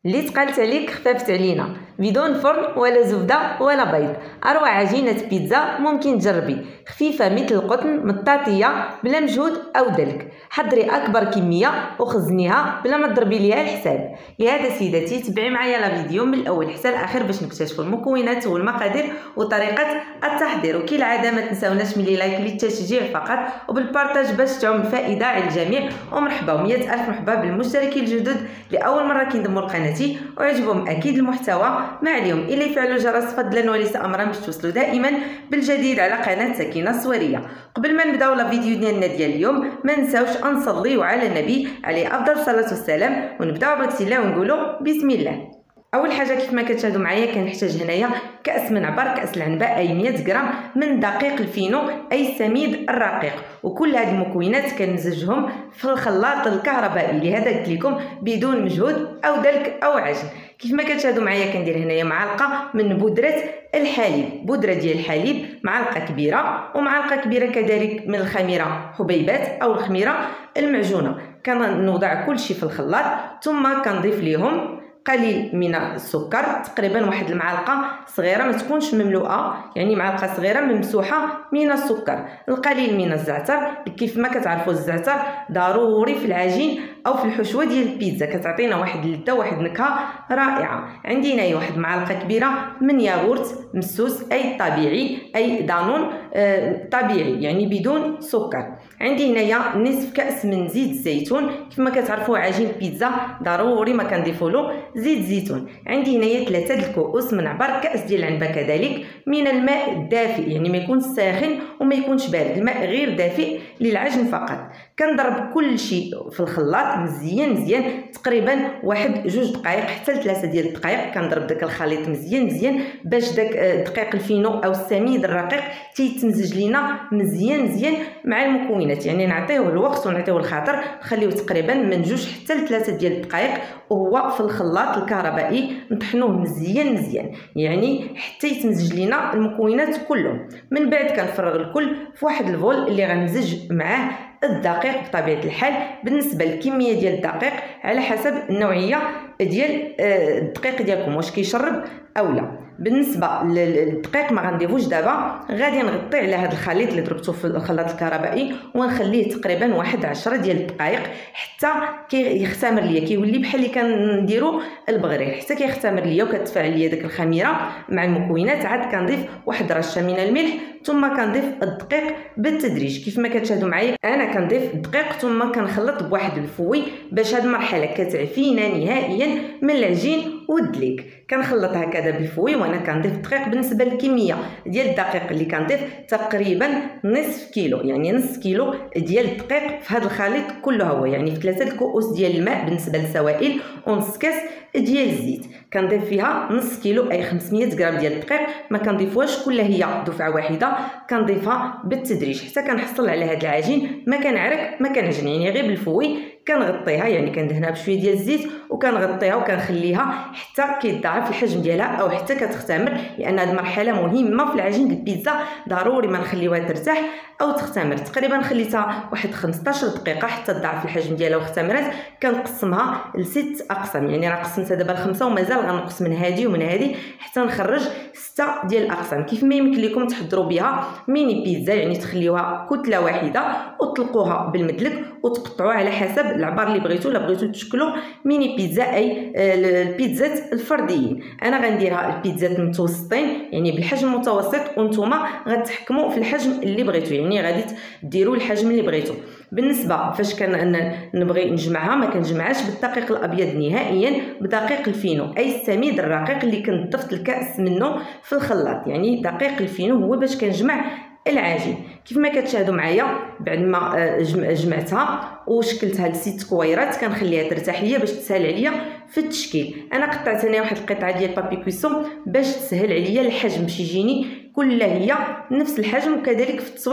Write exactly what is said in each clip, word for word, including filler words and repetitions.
اللي تقالت عليك خفافت علينا بدون فرن ولا زبده ولا بيض. اروع عجينه بيتزا ممكن تجربي، خفيفه مثل القطن، مطاطيه بلا مجهود او دلك. حضري اكبر كميه وخزنيها بلا ما تضربي ليها الحساب. لهذا سيداتي تبعي معايا الفيديو من الاول حتى الاخر باش نكتشفوا المكونات والمقادير وطريقه التحضير. وكالعاده ما تنساوناش ملي لايك للتشجيع فقط وبالبارطاج باش تعم الفائده على الجميع. ومرحبا ومئة الف مرحبا بالمشتركين الجدد لاول مره كينضموا لقناتي ويعجبهم اكيد المحتوى. ما عليهم الا يفعلوا الجرس فضلا وليس امرا باش توصلوا دائما بالجديد على قناه سكينه السويريه. قبل ما نبداو لا فيديو ديالنا ديال اليوم ما نساوش نصليو على النبي عليه افضل الصلاه والسلام ونبداو بسم الله ونقولوا بسم الله. اول حاجه كيف ما كتشاهدوا معايا كنحتاج هنايا كاس من عبر، كاس العنباء اي مئة غرام من دقيق الفينو اي السميد الرقيق. وكل هذه المكونات كنمزجهم في الخلاط الكهربائي، لهذا قلت لكم بدون مجهود او دلك او عجن. كيف ما كتشاهدوا معايا كندير هنايا معلقه من بودره الحليب، بودره ديال الحليب معلقه كبيره، ومعلقه كبيره كذلك من الخميره حبيبات او الخميره المعجونه. كنوضع كل شيء في الخلاط ثم كنضيف ليهم قليل من السكر، تقريبا واحد المعلقه صغيره ما تكونش مملوءه، يعني معلقه صغيره ممسوحه من السكر، القليل من الزعتر. كيف ما كتعرفوا الزعتر ضروري في العجين او في الحشوه ديال البيتزا، كتعطينا واحد اللذه واحد النكهه رائعه. عندي هنايا واحد معلقه كبيره من ياغورت مسوس اي طبيعي اي دانون آه طبيعي يعني بدون سكر. عندي هنايا نصف كاس من زيت الزيتون، كيف ما كتعرفوا عجين البيتزا ضروري ما كنضيفوا له زيت زيتون. عندي هنايا ثلاثه د الكؤوس من عبر، كاس ديال العنبه كذلك من الماء الدافئ، يعني ما يكونش ساخن وما يكونش بارد، الماء غير دافئ للعجن فقط. كنضرب كل شيء في الخلاط مزيان مزيان تقريبا واحد جوج دقائق حتى لثلاثه ديال الدقائق. كنضرب داك الخليط مزيان مزيان باش داك دقيق الفينو او السميد الرقيق تيتمزج لينا مزيان مزيان مع المكونات، يعني نعطيوه الوقت ونعطيوه الخاطر، نخليوه تقريبا من جوج حتى لثلاثه ديال الدقائق وهو في الخلاط الكهربائي. نطحنوه مزيان مزيان يعني حتى يتمزج لينا المكونات كلهم. من بعد كنفرغ الكل في واحد الفول اللي غنمزج معاه الدقيق بطبيعه الحال. بالنسبه للكميه ديال الدقيق على حسب النوعيه ديال الدقيق ديالكم واش كيشرب او لا. بالنسبه للدقيق ما غنديفوش دابا، غادي نغطي على هذا الخليط اللي ضربته في الخلاط الكهربائي ونخليه تقريبا واحد عشرة ديال الدقائق حتى كيختمر ليا، كيولي بحال اللي كنديروا البغرير، حتى كيختمر ليا وكتفاعل ليا داك الخميره مع المكونات. عاد كنضيف واحد رشه من الملح ثم كنضيف الدقيق بالتدريج. كيف ما كتشاهدوا معايا انا كنضيف الدقيق ثم كنخلط بواحد الفوي باش هذه المرحله كتعفينا نهائيا من العجين والدليك. كنخلط هكذا بالفوي وانا كنضيف الدقيق. بالنسبه للكميه ديال الدقيق اللي كنضيف تقريبا نصف كيلو، يعني نص كيلو ديال الدقيق في هذا الخليط كله هو، يعني في ثلاثه الكؤوس ديال الماء بالنسبه للسوائل ونص كاس ديال الزيت. كنضيف فيها نص كيلو اي خمسمئة غرام ديال الدقيق. ما كنضيفوهاش كلها هي دفعه واحده، كنضيفها بالتدريج حتى كنحصل على هذا العجين ما كنعرك ما كنعجن، يعني غير بالفوي كنغطيها، يعني كندهنها بشويه ديال الزيت وكنغطيها وكنخليها حتى كيتضاعف الحجم ديالها او حتى كتختمر، لان هذه المرحله مهمه في العجين البيتزا، ضروري ما نخليوها ترتاح او تختمر. تقريبا خليتها واحد خمسطاش دقيقه حتى تضاعف الحجم ديالها واختمرت. كنقسمها لست اقسام، يعني راه قسمتها دابا لخمسه ومازال غنقص من هذه ومن هذه حتى نخرج سته ديال الاقسام. كيف ما يمكن لكم تحضروا بها ميني بيتزا، يعني تخليوها كتله واحده وتطلقوها بالمدلك وتقطعوها على حسب العبار اللي بغيتو. لا بغيتو تشكلوا ميني بيتزا اي البيتزات الفرديين، انا غنديرها البيتزات متوسطين يعني بالحجم المتوسط، وانتوما غتحكموا في الحجم اللي بغيتو، يعني غادي ديروا الحجم اللي بغيتو. بالنسبه فاش كان نبغي نجمعها ما كنجمعهاش بالدقيق الابيض نهائيا، بدقيق الفينو اي السميد الرقيق اللي كنت ضفت الكاس منه في الخلاط، يعني دقيق الفينو هو باش كنجمع العجين. كيف ما كتشاهدوا معايا بعد ما جمعتها وشكلتها لست كويرات كنخليها ترتاح ليا باش تسهل عليا في التشكيل. انا قطعت هنا واحد القطعه ديال بابي كويسون باش تسهل عليا الحجم باش يجيني كلها هي نفس الحجم، وكذلك في التصوير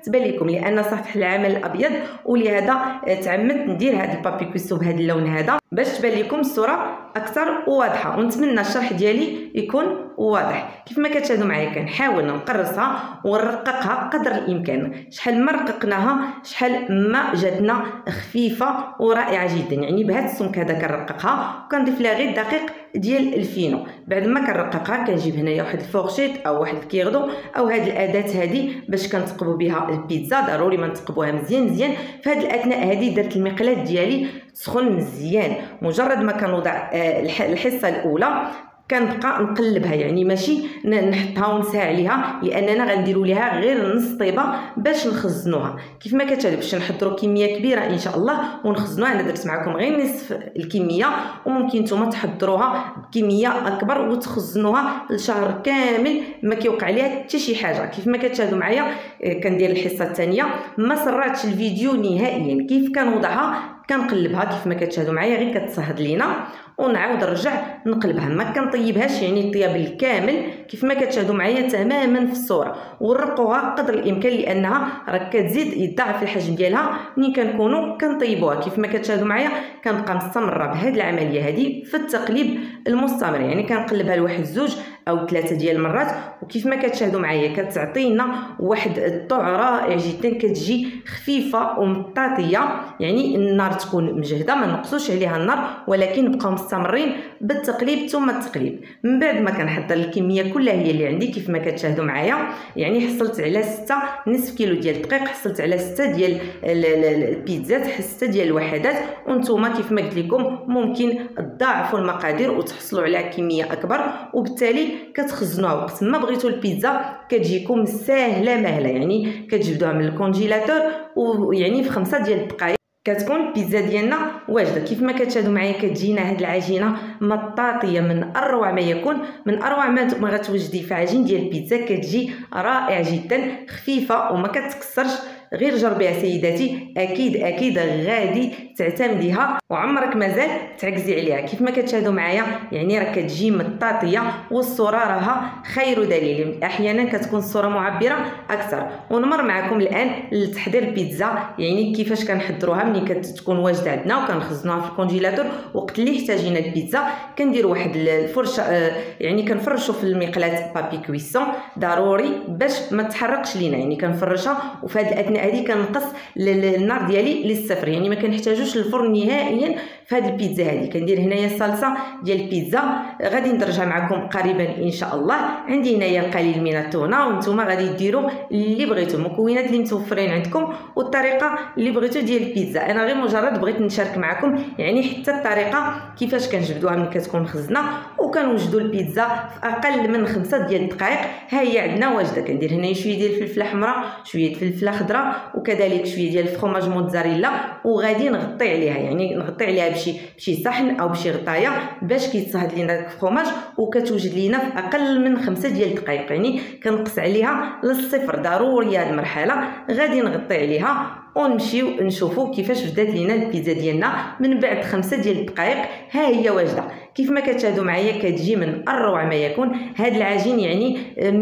تبان لكم، لان سطح العمل الابيض ولهذا تعمدت ندير هذا البابي كويسو بهذا اللون هذا باش تبان لكم الصوره اكثر واضحه، ونتمنى الشرح ديالي يكون واضح. كيف ما كتشاهدوا معايا كنحاول نقرصها ونرققها قدر الامكان، شحال ما رققناها شحال ما جاتنا خفيفه ورائعه جدا. يعني بهذا السمك هذا كنرققها وكنضيف لها غير دقيق ديال الفينو. بعد ما كنرققها كنجيب هنايا واحد الفورشيت او واحد الكيغدو او هذه الاداه هذه باش كنتقبوا بها البيتزا. ضروري ما نتقبوها مزيان مزيان. في هذه الاثناء هذه درت المقلاه ديالي تسخن مزيان. مجرد ما كنوضع الحصه الاولى كنبقى نقلبها، يعني ماشي نحطها ونساع عليها، لاننا غنديروا ليها غير نص طيبه باش نخزنوها. كيف ما كتشاهدوا باش نحضروا كميه كبيره ان شاء الله ونخزنوها. انا درت معكم غير نصف الكميه، وممكن نتوما تحضروها بكميه اكبر وتخزنوها لشهر كامل ما كيوقع عليها حتى شي حاجه. كيف ما كتشاهدوا معايا كندير الحصه الثانيه. ما سرعتش الفيديو نهائيا، كيف كنوضعها كنقلبها كيف ما كتشاهدوا معايا غير كتصهد لينا ونعاود نرجع نقلبها، ما كنطيبهاش يعني الطياب الكامل. كيف ما كتشاهدوا معايا تماما في الصوره، ورقوها قدر الامكان لانها راه كتزيد يضاعف الحجم ديالها ملي كنكونوا كنطيبوها. كيف ما كتشاهدوا معايا كنبقى مستمره بهذه العمليه هذه في التقليب المستمر، يعني كنقلبها لواحد زوج او ثلاثه ديال المرات. وكيف ما كتشاهدوا معايا كتعطينا واحد الطعم رائع جدا، كتجي خفيفه ومطاطيه، يعني النار تكون مجهده ما نقصوش عليها النار، ولكن نبقاو مستمرين بالتقليب ثم التقليب. من بعد ما كنحضر الكميه كلها هي اللي عندي كيف ما كتشاهدوا معايا، يعني حصلت على ستة نصف كيلو ديال الدقيق، حصلت على ستة ديال البيتزات، ستة ديال الوحدات. وانتم كيف ما قلت لكم ممكن تضاعفوا المقادير وتحصلوا على كميه اكبر، وبالتالي كتخزنوها وقت ما بغيتوا البيتزا كتجيكم ساهله مهله. يعني كتجبدوها من الكونجيلاتور ويعني في خمسة ديال الدقائق كتكون البيتزا ديالنا واجده. كيف ما كتشاهدوا معايا كتجينا هاد العجينه مطاطيه من اروع ما يكون، من اروع ما غتوجدي في عجين ديال البيتزا. كتجي رائعه جدا خفيفه وما كتكسرش. غير جربيها سيداتي، اكيد اكيد غادي تعتمديها وعمرك مازال تعكزي عليها. كيف ما كتشاهدوا معايا يعني راه كتجي مطاطيه، والصوره راها خير دليل. احيانا كتكون الصوره معبره اكثر. ونمر معكم الان لتحضير البيتزا، يعني كيفاش كنحضروها ملي كتكون واجده عندنا وكنخزنوها في الكونجيلاتور. وقت اللي احتاجينا البيتزا كندير واحد الفرشه، يعني كنفرشوا في المقلاه بابي كويسون ضروري باش ما تحرقش لينا. يعني كنفرشها وفي هذه الاثناء هذه كنقص النار ديالي للصفر، يعني ما كنحتاجوش الفرن نهائيا في هذه البيتزا هذه. كندير هنايا الصلصه ديال البيتزا غادي ندرجها معكم قريبا ان شاء الله. عندي هنايا القليل من التونه، وانتم غادي ديروا اللي بغيتوا، المكونات اللي متوفرين عندكم والطريقه اللي بغيتوا ديال البيتزا. انا غير مجرد بغيت نشارك معكم يعني حتى الطريقه كيفاش كنجبدوها ملي كتكون مخزنه وكنوجدوا البيتزا في اقل من خمسة ديال الدقائق. ها هي عندنا واجده. كندير هنا شويه ديال الفلفله حمراء، شويه الفلفله خضراء، وكذلك شويه ديال الفرماج موتزاريلا، وغادي نغطي عليها، يعني نغطي عليها بشي بشي صحن او بشي غطايه باش كيتصهد لينا داك الفرماج وكتوجد لينا في اقل من خمسة ديال الدقائق. يعني كنقص عليها للصفر ضروري هذه المرحله. غادي نغطي عليها ونمشيو نشوفوا كيفاش بدات لينا البيتزا ديالنا من بعد خمسة ديال الدقائق. ها هي واجده. كيف ما كتشاهدوا معايا كتجي من اروع ما يكون. هاد العجين يعني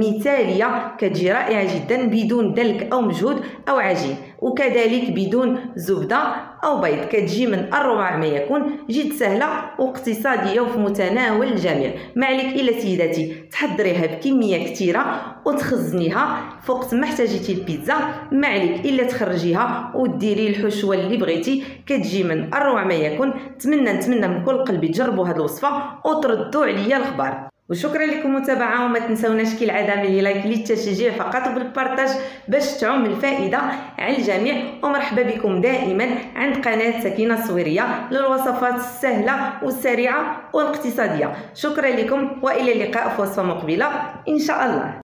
مثاليه، كتجي رائعه جدا بدون دلك او مجهود او عجين، وكذلك بدون زبده او بيض. كتجي من اروع ما يكون، جد سهله واقتصاديه وفي متناول الجميع. ما عليك الا سيداتي تحضريها بكميه كثيره وتخزنيها فوق ما احتاجيتي البيتزا. ما عليك الا تخرجيها وديري الحشوه اللي بغيتي، كتجي من اروع ما يكون. نتمنى نتمنى من كل قلبي تجربوا هذه الوصفه وتردوا عليا الخبر. وشكرا لكم المتابعه، وما تنسوناش كالعاده من لايك للتشجيع فقط وبالبارطاج باش تعم الفائده على الجميع. ومرحبا بكم دائما عند قناه سكينه الصويريه للوصفات السهله والسريعه والاقتصاديه. شكرا لكم والى اللقاء في وصفه مقبله ان شاء الله.